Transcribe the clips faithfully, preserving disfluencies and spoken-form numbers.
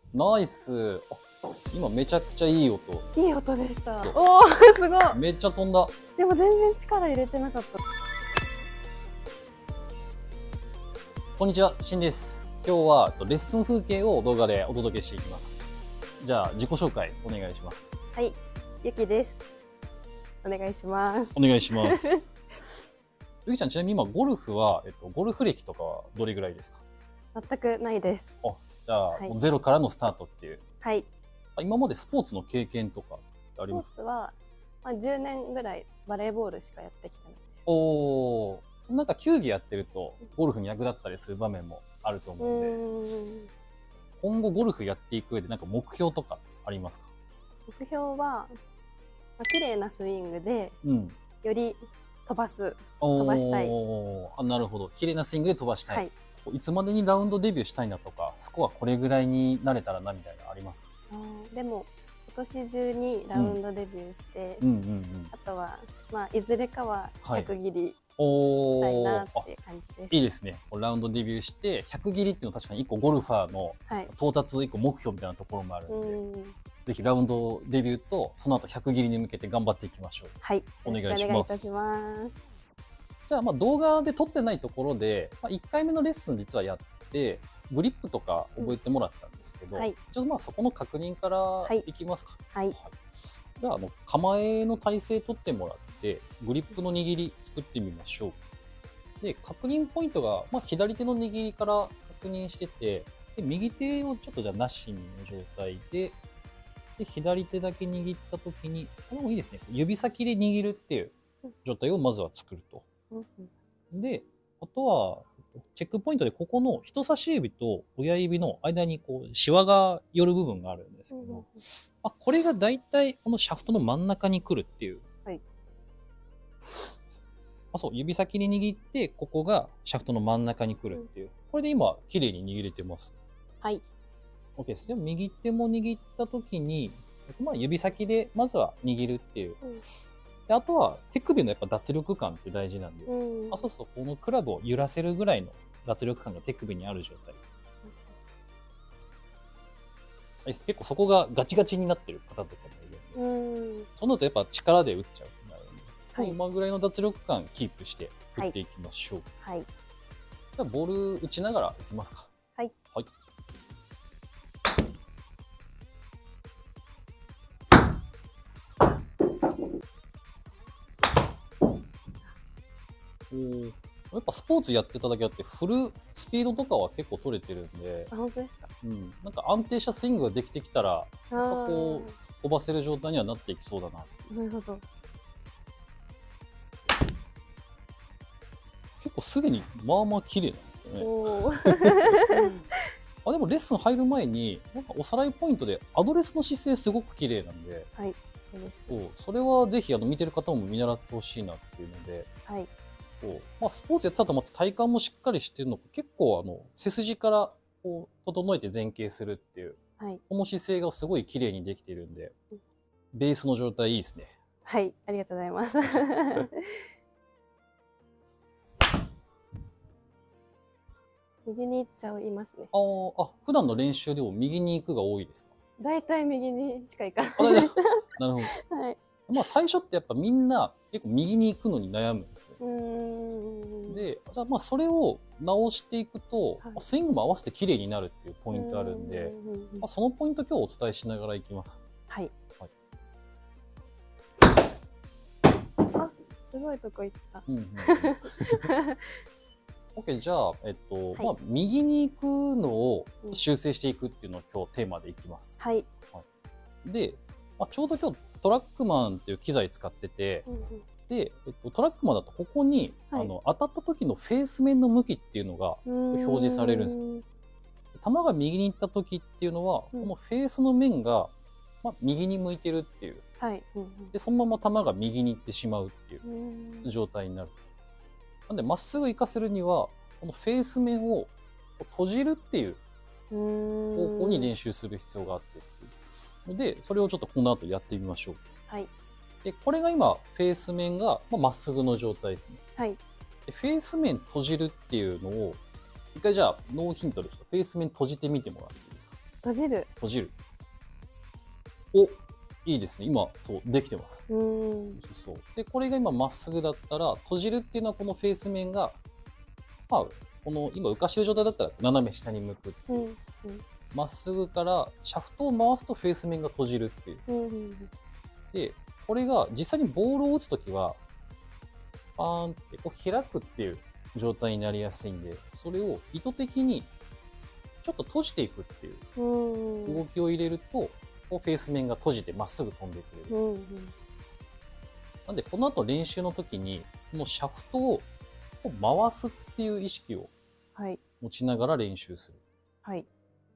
ナイス。あ、今めちゃくちゃいい音。 いい音でした。おお、すごい。 めっちゃ飛んだ。 でも全然力入れてなかった。 こんにちは、しんです。今日はレッスン風景を動画でお届けしていきます。じゃあ自己紹介お願いします。 はい、ゆきです。お願いします。 お願いします。ゆきちゃん、ちなみに今ゴルフは、えっと、ゴルフ歴とかはどれぐらいですか？ 全くないです。 あ、じゃあ、 はい、 もうゼロからのスタートっていう。 はい。 今までスポーツの経験とかありますか？ スポーツは、まあ、じゅうねんぐらいバレーボールしかやってきてないです。 おー、なんか球技やってるとゴルフに役立ったりする場面もあると思うんで、今後ゴルフやっていく上でなんか目標とかありますか？ 目標は、まあ、綺麗なスイングで、うん、より飛ばす飛ばしたい。 あ、なるほど。綺麗なスイングで飛ばしたい。はい、いつまでにラウンドデビューしたいなとか、スコアこれぐらいになれたらなみたいなありますか？ あ、でも今年中にラウンドデビューして、あとは、まあ、いずれかはひゃく切りしたいなっていう感じです。 いいですね。ラウンドデビューしてひゃく切りっていうのは確かにいっこゴルファーの到達いっこ目標みたいなところもあるので、はい、ぜひラウンドデビューとその後ひゃく切りに向けて頑張っていきましょう。 はい、 お願いします。 お願いいたします。 じゃあ、まあ動画で撮ってないところで、まあ、いっかいめのレッスン実はやってグリップとか覚えてもらったんですけど、うん、はい、ちょっとまあそこの確認からいきますか。 はい、はい、 じゃあ、あの構えの体勢取ってもらってグリップの握り作ってみましょう。で、確認ポイントが、まあ、左手の握りから確認してて、で右手をちょっとじゃあなしの状態で、で左手だけ握ったときに、これもいいですね。指先で握るっていう状態をまずは作ると。で、あとは、チェックポイントでここの人差し指と親指の間にこうシワが寄る部分があるんですけど、あ、これがだいたいこのシャフトの真ん中に来るっていう。はい、あ、そう、指先に握って、ここがシャフトの真ん中に来るっていう。うん、これで今、綺麗に握れてます。 はい。 OK です。でも右手も握ったときに、まあ、指先でまずは握るっていう。うん、であとは手首のやっぱ脱力感って大事なんで、うん、あ、そうするとこのクラブを揺らせるぐらいの脱力感が手首にある状態。うん、結構そこがガチガチになってる方とかもいるんで、うん、そうなるとやっぱ力で打っちゃう。はい、今ぐらいの脱力感キープして打っていきましょう。はい。じゃあボール打ちながらいきますか。 はい。はい。 お、やっぱスポーツやってただけあってフルスピードとかは結構取れてるんで。 あ、本当ですか。 うん。なんか安定したスイングができてきたら、なんかこう飛ばせる状態にはなっていきそうだな。 なるほど。 結構すでにまあまあ綺麗なんですよね。あ、でもレッスン入る前になんかおさらいポイントでアドレスの姿勢すごく綺麗なんで、 はい、 そう、それはぜひあの見てる方も見習ってほしいなっていうので、はい、そう、まあ、スポーツやってたと思って体幹もしっかりしてるのか、結構あの背筋からこう整えて前傾するっていう、はい、この姿勢がすごい綺麗にできてるんで、ベースの状態いいですね。 はい、ありがとうございます。右に行っちゃいますね。 ああ、普段の練習でも右に行くが多いですか？ 大体右にしか行かない。 なるほど。はい。まあ最初ってやっぱみんな結構右に行くのに悩むんですよ。で、じゃあまあそれを直していくと、はい、スイングも合わせて綺麗になるっていうポイントあるんで、まあ、そのポイント今日お伝えしながらいきます。 はい。はい、あ、すごいとこ行った。うんうんうん OK、じゃあ、えっと、はい、まあ、右に行くのを修正していくっていうのを今日テーマでいきます。はい。はい、で、まあ、ちょうど今日トラックマンっていう機材使ってて、うんうん、で、えっと、トラックマンだとここに、はい、あの当たった時のフェース面の向きっていうのが表示されるんです。球が右に行った時っていうのは、うん、このフェースの面が、まあ、右に向いてるっていう。はい、うんうん、で、そのまま球が右に行ってしまうっていう状態になる。なんでまっすぐ行かせるにはこのフェース面を閉じるっていう方向に練習する必要があってので、それをちょっとこの後やってみましょう。はい。でこれが今フェース面がまっすぐの状態ですね。はい。でフェース面閉じるっていうのを一回じゃあノーヒントでちょっとフェース面閉じてみてもらっていいですか？ 閉じる。 閉じる。お、いいですね。今、そう、できてます。 うん。 そうそう。で、これが今まっすぐだったら、閉じるっていうのはこのフェース面が、まあ、この今浮かしてる状態だったら斜め下に向くっていう。うんうん、まっすぐからシャフトを回すとフェース面が閉じるっていう。うんうん、で、これが実際にボールを打つときは、パーンってこう開くっていう状態になりやすいんで、それを意図的にちょっと閉じていくっていう動きを入れると、こうフェース面が閉じてまっすぐ飛んでくれる。うんうん、なんで、この後練習の時に、このシャフトを回すっていう意識を持ちながら練習する。はい。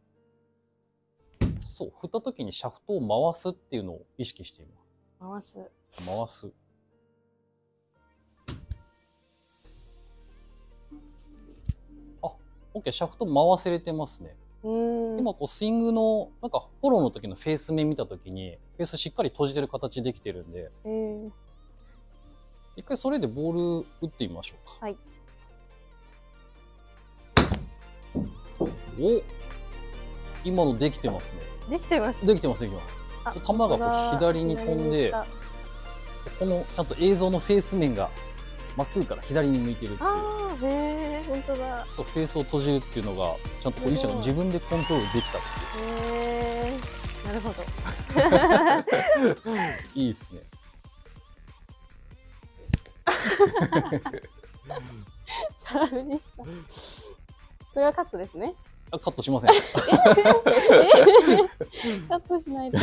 そう、振った時にシャフトを回すっていうのを意識しています。回す。回す。あ、OK、シャフト回せれてますね。今こうスイングのなんかフォローの時のフェース面見た時にフェースしっかり閉じてる形できてるんで、えー、一回それでボール打ってみましょうか。はい。お、今のできてますね。 できてます。 できてますできてます。球がこう左に飛んで、このちゃんと映像のフェース面がまっすぐから左に向いてるっていう。 ああ、へえ、本当だ。 そう、フェースを閉じるっていうのがちゃんとこうユキちゃんが自分でコントロールできたっていう。 へえ、なるほど。 いいですね。 サーブでした。これはカットですね。 あ、カットしません。 カットしないと。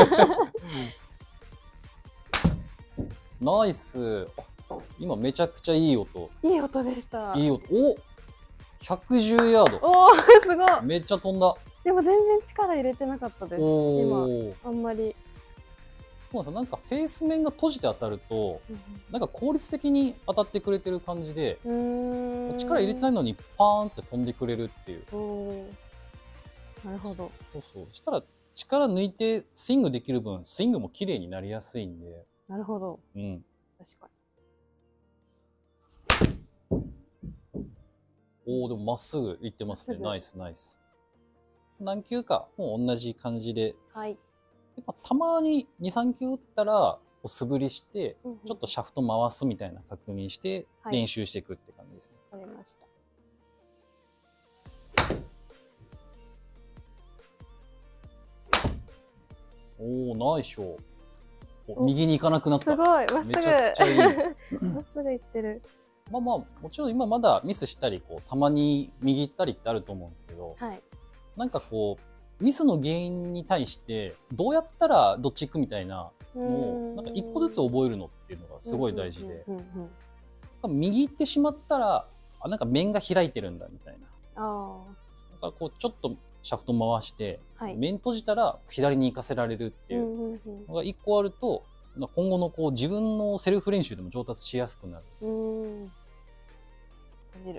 ナイス。今めちゃくちゃいい音。 いい音でした。 いい音。お、ひゃくじゅうヤード。 おお、すごい。 めっちゃ飛んだ。 でも全然力入れてなかったです。今あんまり。 そうなんですよ。なんかフェース面が閉じて当たると、うん、なんか効率的に当たってくれてる感じで、力入れてないのにパーンって飛んでくれるっていう。 なるほど。 そうそう。したら力抜いてスイングできる分、スイングも綺麗になりやすいんで。 なるほど。 うん。 確かに。 おお、でもまっすぐ行ってますね。ナイスナイス。何球かもう同じ感じで。はい。やっぱたまにに、さん球打ったら素振りして、うんうん、ちょっとシャフト回すみたいな確認して練習していくって感じですね。 わかりました。 おお、ナイスショー。右に行かなくなった。 すごい、まっすぐ。めちゃくちゃいい。まっすぐ行ってる。 まあまあ、もちろん今まだミスしたり、こう、たまに右行ったりってあると思うんですけど、はい、なんかこう、ミスの原因に対して、どうやったらどっち行くみたいなのを、なんか一個ずつ覚えるのっていうのがすごい大事で、右行ってしまったら、あ、なんか面が開いてるんだみたいな。あだからこう、ちょっとシャフト回して、はい、面閉じたら左に行かせられるっていうのが一個あると、今後のこう自分のセルフ練習でも上達しやすくなる。うん。 閉じる。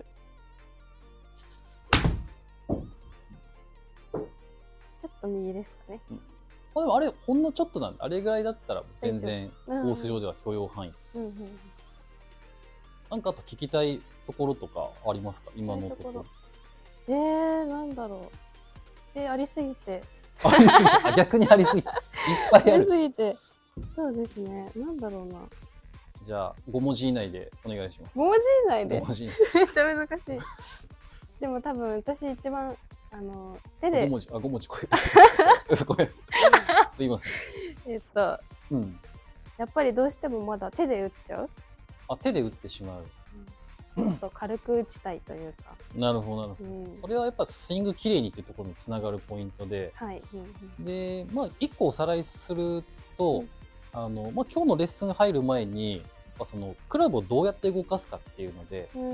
ちょっと右ですかね。うん、 あ、でもあれほんのちょっとなんで、あれぐらいだったら全然コース上では許容範囲です。なんかあと聞きたいところとかありますか、今のところ。 えー、なんだろう。えー、ありすぎて。 ありすぎて、あ、逆にありすぎて。いっぱいある。 ありすぎて。そうですね。なんだろうな。 じゃあご文字以内でお願いします。 ご文字以内で。 ご文字以内。 めっちゃ難しい。でも多分私一番あの手で。 ご文字、あ、ご文字これ。そこへ。すいません。 えっと、うん。やっぱりどうしてもまだ手で打っちゃう。 あ、手で打ってしまう。 ちょっと軽く打ちたいというか。 なるほどなるほど、うん、それはやっぱスイングきれいにっていうところにつながるポイントで、はい、うん、でまあ一個おさらいすると、うん、あのまあ、今日のレッスン入る前にそのクラブをどうやって動かすかっていうので、うん、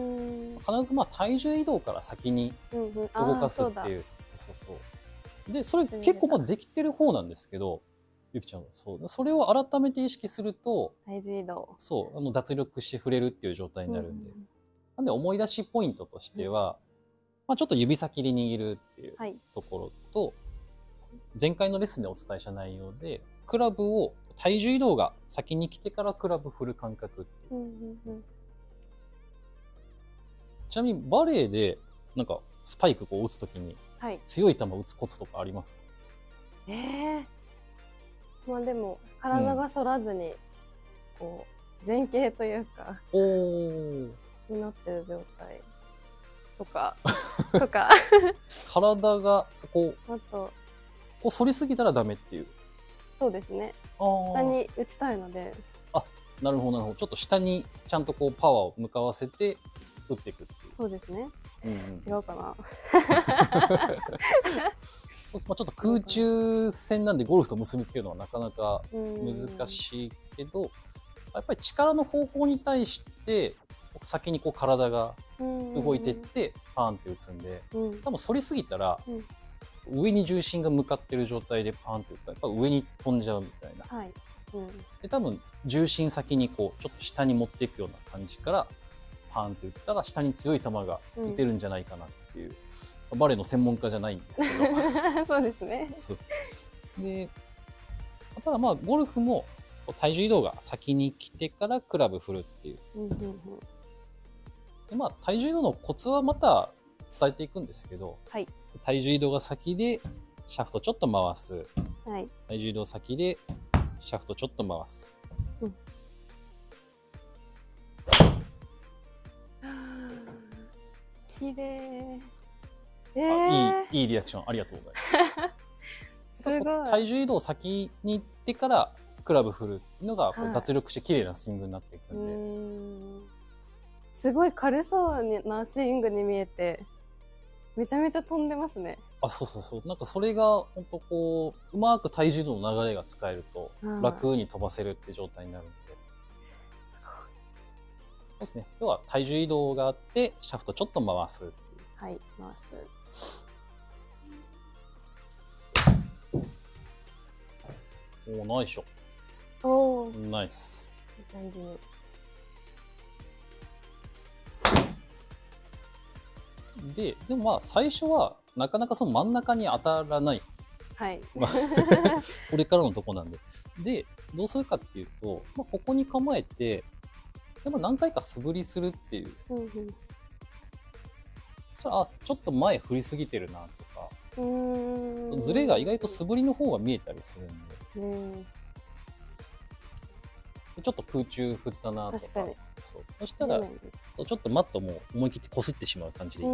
必ずまあ体重移動から先に動かすっていう、うんうん、そうそうそうでそれ結構まあできてる方なんですけど、ゆきちゃんはそうそれを改めて意識すると体重移動そうあの脱力して触れるっていう状態になるんで。うん、なんで思い出しポイントとしては、うん、まあ、ちょっと指先で握るっていうところと、はい、前回のレッスンでお伝えした内容でクラブを体重移動が先に来てからクラブ振る感覚っていう、うんうんうん、ちなみにバレエでなんかスパイクこう打つときに強い球打つコツとかありますか？ ええー、まあでも体が反らずに、うん、こう前傾というかおになってる状態とかとか体がこうあとこう反りすぎたらダメっていう。 そうですね。下に打ちたいので。 あ、なるほどなるほど。ちょっと下にちゃんとこうパワーを向かわせて打っていくっていう。 そうですね。うんうん、違うかな。 そうまあ、ちょっと空中戦なんでゴルフと結びつけるのはなかなか難しいけど、やっぱり力の方向に対して先にこう体が動いていってパーンって打つんで、多分反りすぎたら上に重心が向かってる状態でパーンって打ったらやっぱ上に飛んじゃうみたいな。はい、うん、で多分重心先にこうちょっと下に持っていくような感じからパーンって打ったら下に強い球が打てるんじゃないかなっていう、うん、バレーの専門家じゃないんですけどそうですね。 そうでただまあゴルフも体重移動が先に来てからクラブ振るっていう。うんうんうん、でまあ体重移動のコツはまた伝えていくんですけど、はい、体重移動が先でシャフトちょっと回す、はい、体重移動先でシャフトちょっと回す、うん、 きれい、 えー、いいいいリアクションありがとうございますすごい。体重移動先に行ってからクラブ振るのがこう脱力して綺麗なスイングになっていくんで、はい、うんすごい軽そうなスイングに見えてめちゃめちゃ飛んでますね。 あ、そうそうそう。なんかそれが本当こううまく体重移動の流れが使えると楽に飛ばせるって状態になるんで、すごい。そうですね。今日は体重移動があってシャフトちょっと回すっていう。 はい、回す。 おお、ナイスショット。 おお、 ナイス。 いい感じに。 で、でもまあ最初はなかなかその真ん中に当たらないです。 はい。 これからのとこなんで。で、どうするかっていうと、まあ、ここに構えて、でも何回か素振りするっていう。うんうん、そしたら、あ、ちょっと前振りすぎてるなとか、うーんズレが意外と素振りの方が見えたりするんで。うんちょっと空中振ったなとか、確かにそう、そしたらちょっとマットも思い切ってこすってしまう感じでいい。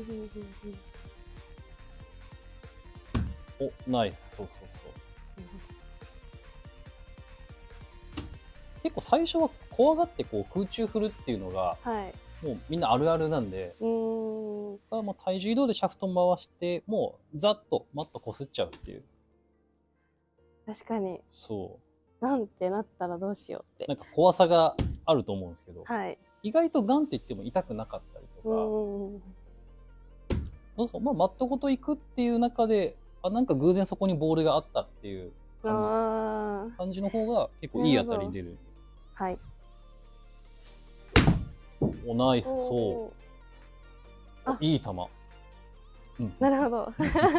お、ナイス。そうそうそう、うん、結構最初は怖がってこう空中振るっていうのが、はい、もうみんなあるあるなんで、うん、だからもう体重移動でシャフト回してもうざっとマットこすっちゃうっていう。 確かにそうガンってなったらどうしようってなんか怖さがあると思うんですけど、はい、意外とガンって言っても痛くなかったりとか、どうぞ、まあ、マットごと行くっていう中であなんか偶然そこにボールがあったっていう感じ、感じの方が結構いい当たり出る。はい。おナイス。そういい球、 うん、なるほど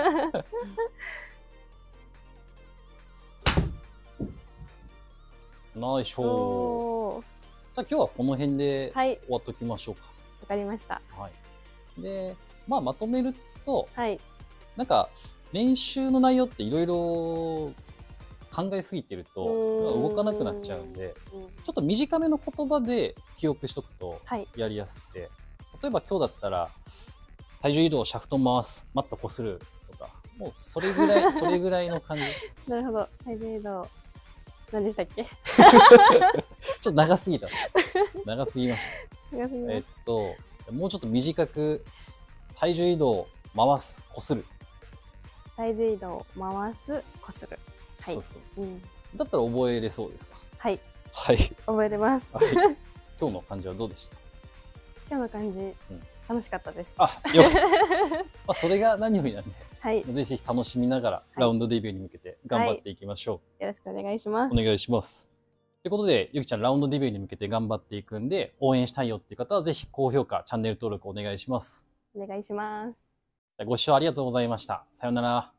ナイスショー。じゃあ今日はこの辺で終わっときましょうか。わ、 はい、かりました。 はい。で、まあまとめると、はい、なんか練習の内容っていろいろ考えすぎてると動かなくなっちゃうんで、うん、ちょっと短めの言葉で記憶しとくとやりやすくて、はい、例えば今日だったら体重移動シャフト回すマットこするとか、もうそれぐらいそれぐらいの感じ。 なるほど。体重移動何でしたっけちょっと長すぎた。長すぎました。 長すぎました。 えっと、もうちょっと短く、体重移動、回す、こする。 体重移動、回す、こする。はい。 そうそう。うん、だったら覚えれそうですか？ はい。 はい。 覚えれます。 はい、今日の感じはどうでした？ 今日の感じ、うん、楽しかったです。 あ、よかった。まあ、それが何よりなんで。はい、ぜひぜひ楽しみながら、ラウンドデビューに向けて頑張っていきましょう。はい、 よろしくお願いします。 お願いします。ということで、ゆきちゃんラウンドデビューに向けて頑張っていくんで、応援したいよっていう方はぜひ高評価、チャンネル登録お願いします。 お願いします。 ご視聴ありがとうございました。さようなら。